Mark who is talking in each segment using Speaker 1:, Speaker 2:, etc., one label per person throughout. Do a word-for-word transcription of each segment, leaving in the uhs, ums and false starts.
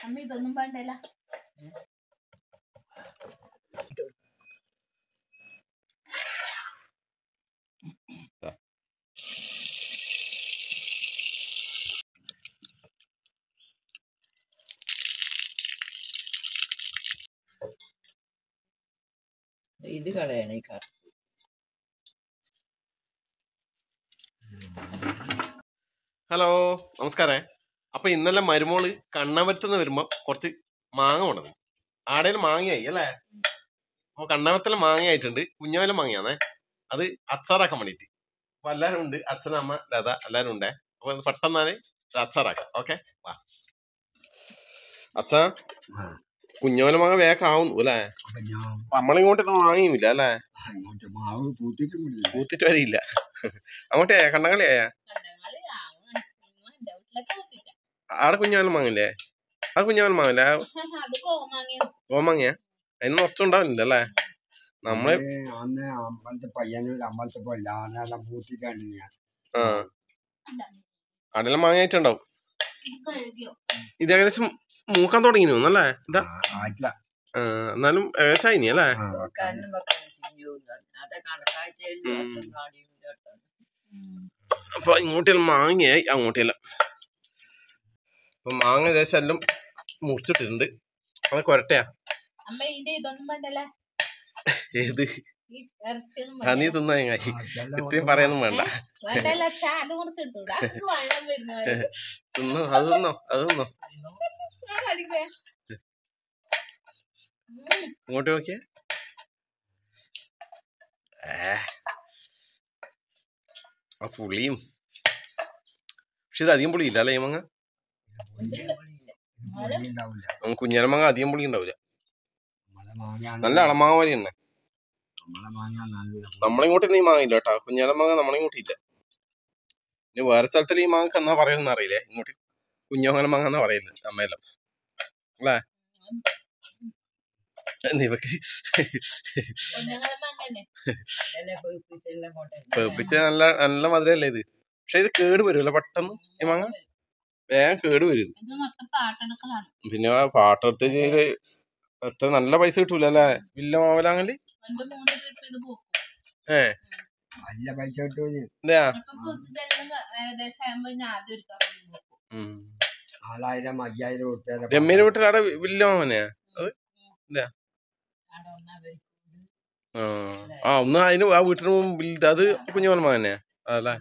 Speaker 1: അമ്മ ഇതൊന്നും വേണ്ടല്ല.
Speaker 2: ഇത് കളയണേ.
Speaker 3: ഹലോ, നമസ്കാരേ. അപ്പൊ ഇന്നലെ മരുമോള് കണ്ണമരത്തുനിന്ന് വരുമ്പോ കുറച്ച് മാങ്ങ കൊണ്ടത്. ആടേലും മാങ്ങയായി അല്ലേ? അപ്പൊ കണ്ണമരത്തിലെ മാങ്ങയായിട്ടുണ്ട്. കുഞ്ഞോല മാങ്ങയാണേ. അത് അച്ചാറാക്കാൻ വേണ്ടിട്ട്. അപ്പൊ എല്ലാരും ഉണ്ട്. അച്ഛനമ്മ ലത എല്ലാരും ഉണ്ടേ. അപ്പൊ പെട്ടെന്നാണ് അച്ചാറാക്കാം. ഓക്കെ, വാ. അച്ഛാ, കുഞ്ഞോല മാങ്ങ വേഗം ആവുന്നു അല്ലേ? നമ്മളിങ്ങോട്ട് വാങ്ങിയില്ല അല്ലേ? പൂത്തിട്ട് വരില്ല. അങ്ങോട്ടേ കണ്ടങ്ങളിയാ ആടെ കുഞ്ഞോല മാങ്ങല്ലേ? ആ കുഞ്ഞോല മാങ്ങല്ലേ? കോമാങ്ങയാ? അതിന് കുറച്ചുണ്ടാവില്ല അല്ലേ? നമ്മള് ആ അടെല്ലാം മാങ്ങയായിട്ടുണ്ടാവും. ഇത് ഏകദേശം മൂക്കാൻ തുടങ്ങിനു അല്ലേ? ഇതാ എന്നാലും ഏകദേശം ഇനി അല്ലേ? അപ്പൊ ഇങ്ങോട്ടെല്ലാം മാങ്ങയായി, അങ്ങോട്ടെല്ലാം. അപ്പൊ മാങ്ങ ഏകദേശം എല്ലാം മുറിച്ചിട്ടിട്ടുണ്ട്. അത് കൊരട്ടയാ. ഏത് നീ തിന്നായി ഇത്രയും പറയാനും വേണ്ട. തിന്നോ, അത് തിന്നോ, അത് തിന്നോ. ഇങ്ങോട്ട് നോക്കിയേ. ആ പുളിയും, പക്ഷെ ഇത് അധികം പുളി ഇല്ല അല്ലേ? ഈ മാങ്ങ കുഞ്ഞാല മാങ്ങ അധികം പുളി ഉണ്ടാവില്ല. നല്ല അളമാങ്ങ പോലെ തന്നെ. നമ്മളിങ്ങോട്ട് ഈ മാങ്ങ ഇല്ല കേട്ടോ. കുഞ്ഞാല മാങ്ങ നമ്മളിങ്ങോട്ടില്ല. ഇനി വേറെ സ്ഥലത്തിൽ ഈ മാങ്ങ എന്നാ പറയുന്ന അറിയില്ലേ. ഇങ്ങോട്ട് കുഞ്ഞോങ്ങല മാങ്ങ എന്നാ പറയില്ല അമ്മയെല്ലാം അല്ലേ? പേപ്പിച്ച നല്ല നല്ല മധുരല്ലേ ഇത്. പക്ഷെ ഇത് കേട് വരുമല്ലോ പെട്ടെന്ന്. ഈ മാങ്ങ വേഗം കേട് വരും. പിന്നെ പാട്ടെടുത്ത് അത്ര നല്ല പൈസ കിട്ടൂല അല്ലേ? വില്ല മാവലാങ്ങല് ഏ രമ്യയുടെ വീട്ടിലവിടെ വില്ല മാവനെയാ അത്? എന്താ ആ ഒന്ന് അതിന് ആ വീട്ടിന് മുമ്പിൽ അത് കുഞ്ഞുമോൻ മകനെയാ അതല്ലേ?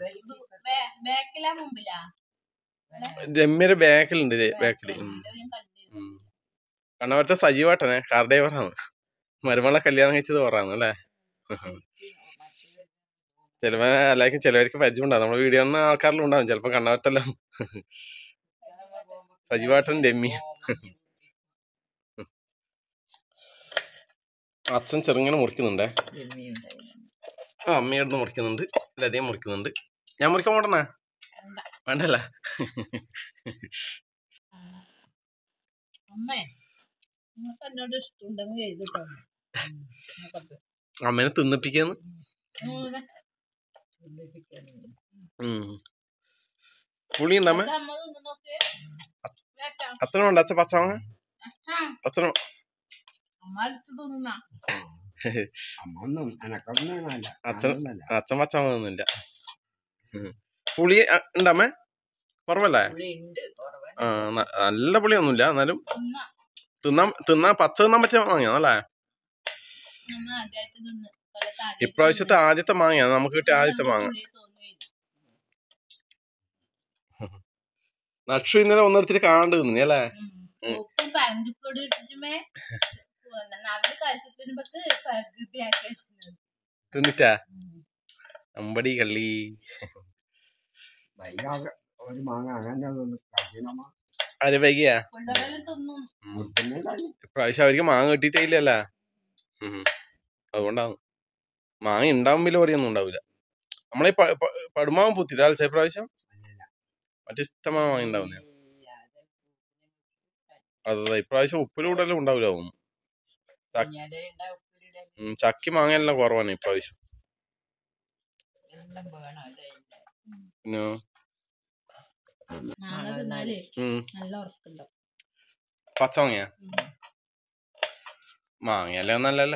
Speaker 3: രമ്യയുടെ ബാക്കിലുണ്ട്. ബാക്കില് കണ്ണമരത്തെ സജീവാട്ടനെ കാർ ഡ്രൈവറാണ്. മരുമകളെ കല്യാണം കഴിച്ചത് ഓറാണ് അല്ലേ? ചിലപ്പോ അല്ലെങ്കിൽ ചിലവർക്ക് പരിചയമുണ്ടാവും. നമ്മുടെ വീഡിയോ ഒന്നും ആൾക്കാരിലും ഉണ്ടാവും. ചിലപ്പോ കണ്ണമരത്തെല്ലാം സജീവാട്ടൻ രമ്യ. അച്ഛൻ ചെറുങ്ങനെ മുറിക്കുന്നുണ്ടേ. ആ അമ്മയോടന്ന് മുറിക്കുന്നുണ്ട്, ലതയും മുറിക്കുന്നുണ്ട്. ഞാൻ മുറിക്കാൻ പോട്ടണ വേണ്ടല്ല. അമ്മേനെ തിന്നിപ്പിക്കാന്ന്. പുളി ഉണ്ടമ്മ? അച്ഛനുണ്ട്. അച്ഛൻ പച്ചമാങ്ങ അച്ഛനും അച്ഛൻ അച്ഛൻ പച്ചമാങ്ങ തിന്നില്ല. പുളി ഉണ്ടമ്മേ? കുറവല്ലേ? ആ നല്ല പുളിയൊന്നുമില്ല. എന്നാലും തിന്നാൻ തിന്നാൻ പച്ച തിന്നാൻ പറ്റിയ മാങ്ങയാണല്ലേ? ഇപ്രാവശ്യത്തെ ആദ്യത്തെ മാങ്ങയാണ് നമുക്ക് കിട്ടിയ ആദ്യത്തെ മാങ്ങ. നക്ഷു ഇന്നലെ ഒന്നെടുത്തിട്ട് കാണാണ്ട് തിന്നി അല്ലേ? തിന്നിട്ടാ അമ്പടി കള്ളി. ആര് വൈകിയാ? ഇപ്രാവശ്യം അവർക്ക് മാങ്ങ കിട്ടിയിട്ടില്ലല്ലോ. അതുകൊണ്ടാണ്. മാങ്ങ ഉണ്ടാവും വലിയ പൊടിയൊന്നും ഉണ്ടാവില്ല. നമ്മളീ പടുമാവും പൂത്തില്ല അലച്ച ഇപ്രാവശ്യം. മറ്റേ ഇഷ്ടമായ മാങ്ങ ഉണ്ടാവുന്ന. അതെ, ഇപ്രാവശ്യം ഉപ്പിലൂടെല്ലാം ഉണ്ടാവില്ല തോന്നുന്നു. ചക്കി മാങ്ങയെല്ലാം കുറവാണ് ഇപ്രാവശ്യം. പിന്നെ പച്ചമാങ്ങയാ മാങ്ങയല്ലേ നല്ലല്ലേ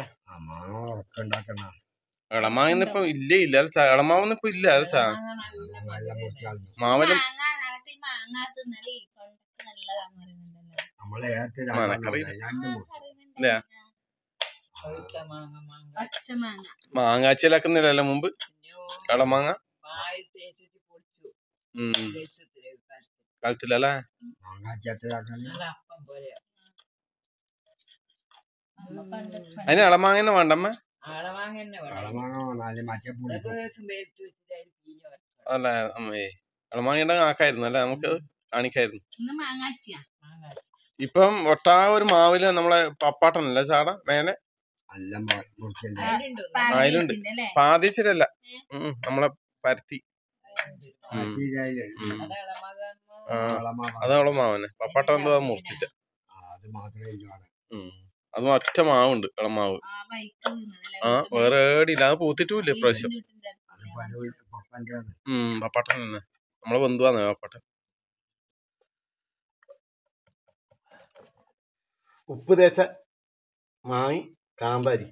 Speaker 3: ഇളമാങ്ങ ഇപ്പൊ ഇല്ലേ ഇല്ല ഇളമാവൊന്നും ഇപ്പൊ ഇല്ല അത് ചാ മാവലും മാങ്ങാച്ചിലാക്കുന്നില്ലല്ലോ മുമ്പ് ഇളമാങ്ങ കാലത്തിലല്ലേ അതിന് ഇളമാങ്ങനെ വേണ്ടമ്മ അല്ല അമ്മേ ഇളമാങ്ങ ആക്കായിരുന്നു അല്ലേ നമുക്ക് കാണിക്കായിരുന്നു ഇപ്പം ഒട്ടാ ഒരു മാവില് നമ്മളെ പപ്പാട്ടനല്ലേ ചാട മേലെ അതിലുണ്ട് പാതിച്ചിട്ടല്ല നമ്മളെ പരുത്തി അത് ഇളമാവനെ പപ്പാട്ട എന്തോ അത് മുറിച്ചിട്ട് അത് ഒറ്റ മാവുണ്ട് ഇളമാവ് ആ വേറെ ഏടിയില്ല അത് പൂത്തിട്ടുമില്ല ഇപ്രാവശ്യം ഉം പപ്പാട്ടൻ തന്നെ നമ്മളെ ബന്ധുവാന്ന് പപ്പാട്ടൻ ഉപ്പ് തേച്ച മാങ്ങി കാന്താരി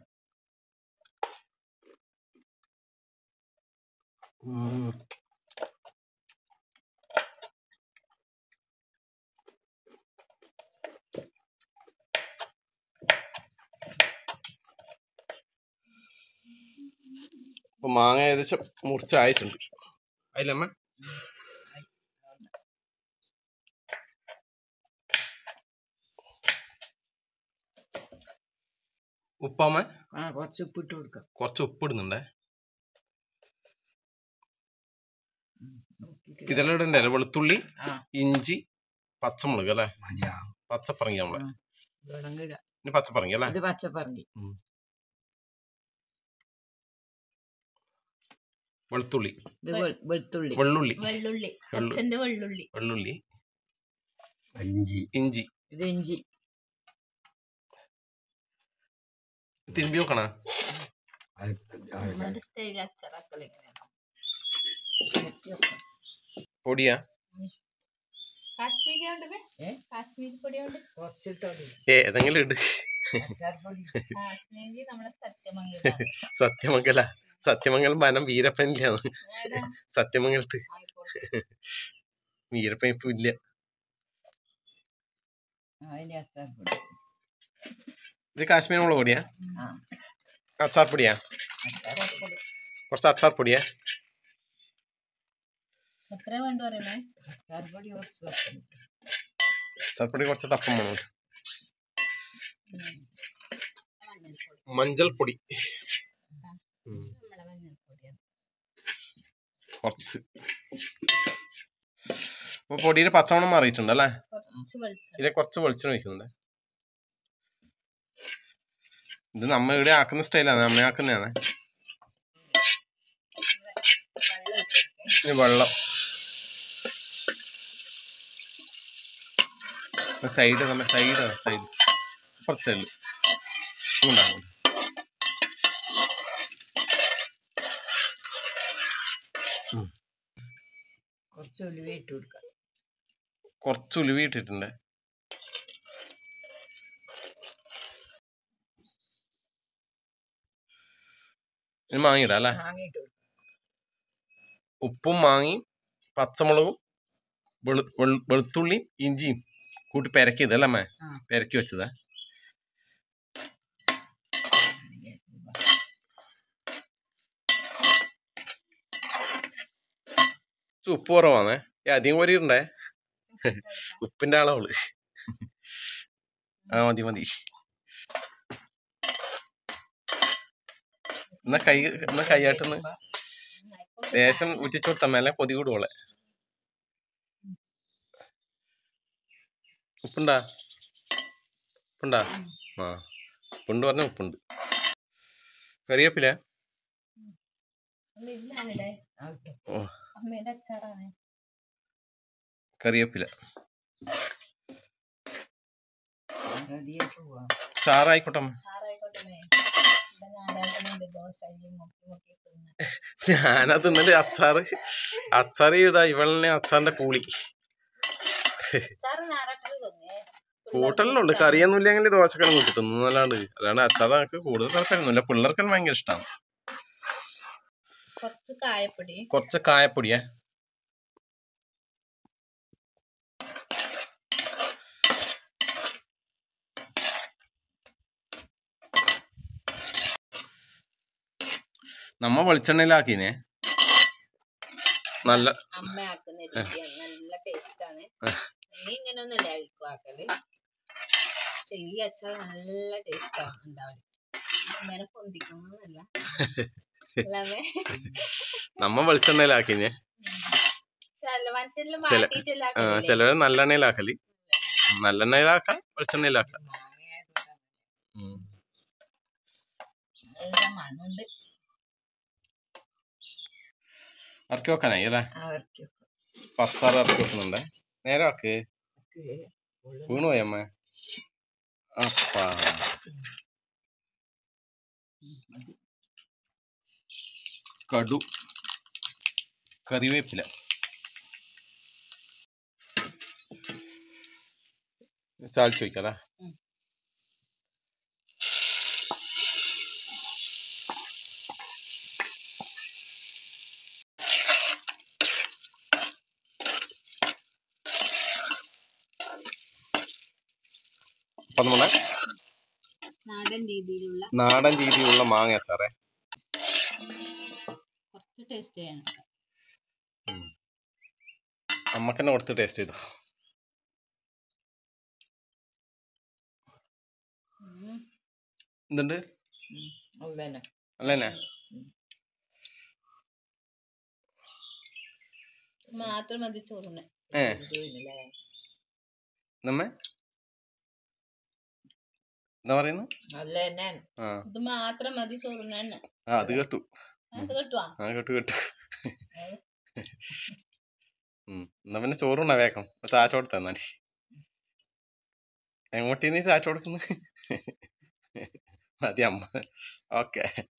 Speaker 3: ഇപ്പൊ മാങ്ങ ഏകദേശം മുറിച്ചായിട്ടുണ്ട് അതിലമ്മ ഉപ്പാമ്മ
Speaker 2: കുറച്ച് ഉപ്പിട്ട് കൊടുക്കാം
Speaker 3: കുറച്ച് ഉപ്പിടുന്നുണ്ടേ ഇതെല്ലാം ഇടണ്ടല്ലേ വെളുത്തുള്ളി ഇഞ്ചി പച്ചമുളക് അല്ലേ പച്ചപ്പറങ്ങി നമ്മളെ ഇനി പച്ചപ്പറങ്ങി അല്ലേ
Speaker 2: പച്ചപ്പറങ്ങി
Speaker 3: വെളുത്തുള്ളി
Speaker 2: വെളുത്തുള്ളി
Speaker 3: വെള്ളുള്ളി
Speaker 1: വെള്ളുള്ളി വെള്ളുള്ളി
Speaker 3: വെള്ളുള്ളി
Speaker 4: ഇഞ്ചി
Speaker 3: ഇഞ്ചി
Speaker 2: ഇത് ഇഞ്ചി
Speaker 3: തിരുമ്പി വെക്കണ പൊടിയാ
Speaker 1: കാശ്മീരി പൊടി കൊണ്ട്
Speaker 3: ഏതെങ്കിലും ഇട്
Speaker 1: കാശ്മീരി നമ്മളെ സത്യമംഗലം
Speaker 3: സത്യമംഗല സത്യമംഗലം വനം വീരപ്പനില്ല സത്യമംഗലത്ത് വീരപ്പൻ ഇപ്പൊ ഇല്ല ഇത് കാശ്മീർ മുളക് പൊടിയാ അച്ചാർ പൊടിയാ കുറച്ച് അച്ചാർ പൊടിയാ അച്ചാർ പൊടി കുറച്ച് തപ്പം വേണം മഞ്ഞൾപ്പൊടി കുറച്ച് ഇപ്പൊ പൊടിയുടെ പച്ചമണം മാറിയിട്ടുണ്ട് അല്ലേ ഇതിലെ കുറച്ച് വെളിച്ചെണ്ണ ഒഴിക്കുന്നുണ്ട് ഇത് നമ്മ ഇവിടെ ആക്കുന്ന സ്റ്റൈലാണ് അമ്മ ആക്കുന്നതാണ് വെള്ളം സൈഡ് നമ്മ സൈഡ് സൈഡ് കുറച്ച് സൈഡ് ഉണ്ടാകും
Speaker 2: കുറച്ച് ഉലുവ ഇട്ട് കൊടുക്കാം
Speaker 3: കുറച്ച് ഉലുവ ഇട്ടിട്ടുണ്ട് ഇനി മാങ്ങിയിടാം അല്ലേ ഉപ്പും മാങ്ങയും പച്ചമുളകും വെളു വെളുത്തുള്ളിയും ഇഞ്ചിയും കൂട്ടി പെരക്കിയത് അല്ലേ അമ്മ പെരക്കി വെച്ചതാ ഉപ്പ് കുറവാണേ അധികം കോരിയിട്ടുണ്ടേ ഉപ്പിന്റെ ആളവള് ആ മതി മതി എന്നാ കൈ എന്നാ കൈയാട്ടെന്ന് ദേശം ഉറ്റിച്ചു കൊടുത്ത മേലെ കൊതി കൂടുവോളെ ഉപ്പുണ്ടാ ഉപ്പുണ്ടാ ആ ഉപ്പുണ്ട് പറഞ്ഞ ഉപ്പുണ്ട് കറിവേപ്പില കറിവേപ്പില ചാറായിക്കോട്ടെ ഞാനത് ഇന്നലെ അച്ചാറ് അച്ചാറ് ചെയ്താ ഇവളെ അച്ചാറിന്റെ കൂളി കൂട്ടലുണ്ട് കറിയൊന്നും ഇല്ലെങ്കിൽ ദോശക്കെല്ലാം കൂട്ടി തിന്നല്ലാണ്ട് അല്ലാണ്ട് അച്ചാർ നമുക്ക് കൂടുതൽ താല്പര്യമൊന്നുമില്ല പിള്ളേർക്കെല്ലാം ഭയങ്കര ഇഷ്ടമാണ്
Speaker 1: കുറച്ച് കായപ്പൊടി
Speaker 3: കുറച്ച് കായപ്പൊടിയേ നമ്മ വെളിച്ചെണ്ണയിലാക്കീനെ നല്ല
Speaker 1: അമ്മ ആക്കുന്ന രീതിയാണ് നല്ല ടേസ്റ്റ് ആണ് നീ ഇങ്ങനെ ഒന്നല്ലേ ആയിരിക്കും ആക്കല് പക്ഷെ ഈ അച്ചാർ നല്ല ടേസ്റ്റ് ആണ് ഉണ്ടാവല് അമ്മേനെ പൊന്തിക്കുന്നല്ല അല്ലാതെ
Speaker 3: നമ്മ വെളിച്ചെണ്ണയിലാക്കീനെ
Speaker 1: മറ്റെല്ലാം
Speaker 3: ചില
Speaker 1: മാറ്റിയിട്ടെല്ലാം
Speaker 3: ആ
Speaker 1: ആക്കലില്ലേ?
Speaker 3: ചിലര് നല്ലെണ്ണയിലാക്കല് നല്ലെണ്ണയിലാക്കാം വെളിച്ചെണ്ണയിലാക്കാം ഉം.
Speaker 1: നല്ല മണമുണ്ട്
Speaker 3: ഇറക്കി വെക്കാനായി അല്ലേ
Speaker 2: അവർക്ക്
Speaker 3: പച്ചാറ് ഇറക്കി വെക്കുന്നുണ്ടേ നേരെ ആക്ക് വീണു പോയി അമ്മ അപ്പാ കടു കറിവേപ്പില ചാലിച്ച് വയ്ക്കല്ലേ
Speaker 1: ഉം.
Speaker 3: അപ്പൊ നമ്മുടെ
Speaker 1: നാടൻ രീതിയിലുള്ള
Speaker 3: നാടൻ രീതിയിലുള്ള മാങ്ങ അച്ചാറേ
Speaker 1: കുറച്ച് ടേസ്റ്റ് ചെയ്യണം
Speaker 3: അമ്മക്ക് തന്നെ കൊടുത്ത് ടേസ്റ്റ് ചെയ്തു
Speaker 1: ഉം.
Speaker 3: എന്തുണ്ട്
Speaker 2: അതന്നെ
Speaker 3: അല്ലേ
Speaker 1: മാത്രം മതി ചോറിന്
Speaker 3: ഏ നമ്മ എന്താ പറയുന്നു
Speaker 2: നല്ല തന്നെ
Speaker 3: ആ
Speaker 1: ഇത് മാത്രം മതി ചോറിന്
Speaker 3: ആ അത് കേട്ടു
Speaker 1: അത് കേട്ടുവാ
Speaker 3: ആ കേട്ടു കേട്ടു ഉം എന്നാ പിന്നെ ചോറുണ്ടാ വേഗം ചാച്ച കൊടുത്ത എന്നാല് എങ്ങോട്ടീ നീ ചാച്ച കൊടുക്കുന്നു മതി അമ്മ ഓക്കെ